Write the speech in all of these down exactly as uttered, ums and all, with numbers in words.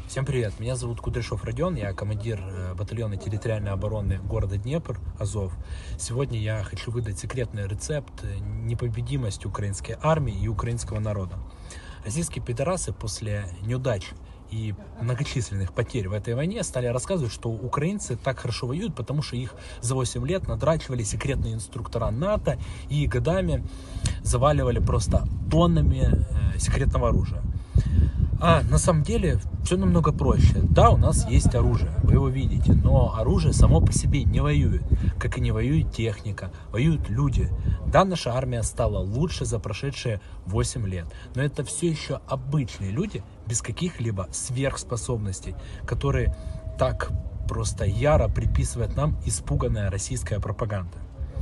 Всем привет, меня зовут Кудряшов Родион, я командир батальона территориальной обороны города Днепр, Азов. Сегодня я хочу выдать секретный рецепт непобедимости украинской армии и украинского народа. Российские пидорасы после неудач и многочисленных потерь в этой войне стали рассказывать, что украинцы так хорошо воюют, потому что их за восемь лет надрачивали секретные инструктора НАТО и годами заваливали просто тоннами секретного оружия. А на самом деле все намного проще. Да, у нас есть оружие, вы его видите, но оружие само по себе не воюет, как и не воюет техника, воюют люди. Да, наша армия стала лучше за прошедшие восемь лет, но это все еще обычные люди без каких-либо сверхспособностей, которые так просто яро приписывает нам испуганная российская пропаганда.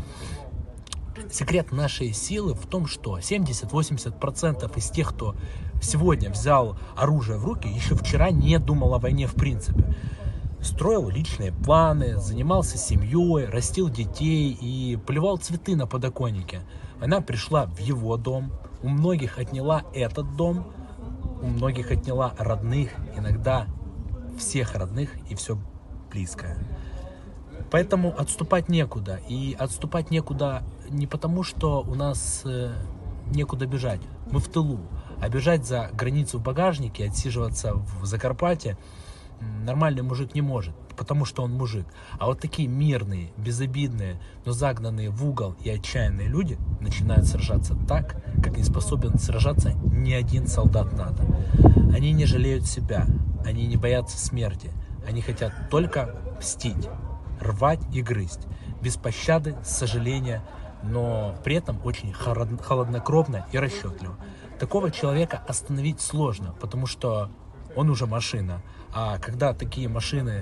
Секрет нашей силы в том, что семьдесят-восемьдесят процентов из тех, кто сегодня взял оружие в руки, еще вчера не думал о войне в принципе. Строил личные планы, занимался семьей, растил детей и поливал цветы на подоконнике. Она пришла в его дом, у многих отняла этот дом, у многих отняла родных, иногда всех родных и все близкое. Поэтому отступать некуда. И отступать некуда не потому, что у нас э, некуда бежать. Мы в тылу. А бежать за границу в багажнике, отсиживаться в Закарпатье нормальный мужик не может, потому что он мужик. А вот такие мирные, безобидные, но загнанные в угол и отчаянные люди начинают сражаться так, как не способен сражаться ни один солдат НАТО. Они не жалеют себя, они не боятся смерти, они хотят только мстить. Рвать и грызть, без пощады, сожаления, но при этом очень холоднокровно и расчетливо. Такого человека остановить сложно, потому что он уже машина. А когда такие машины,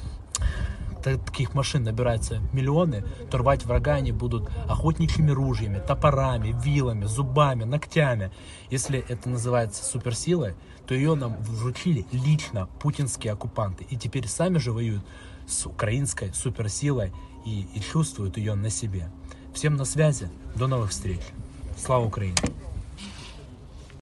таких машин набираются миллионы, то рвать врага они будут охотничьими ружьями, топорами, вилами, зубами, ногтями. Если это называется суперсилой, то ее нам вручили лично путинские оккупанты. И теперь сами же воюют с украинской суперсилой и, и чувствуют ее на себе. Всем на связи. До новых встреч. Слава Украине!